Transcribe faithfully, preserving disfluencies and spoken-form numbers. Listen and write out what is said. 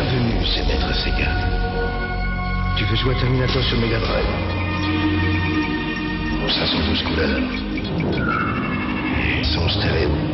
Bienvenue, c'est Maître Sega. Tu veux jouer à Terminator sur Mega Drive? cinq cent douze couleurs. Son stéréo.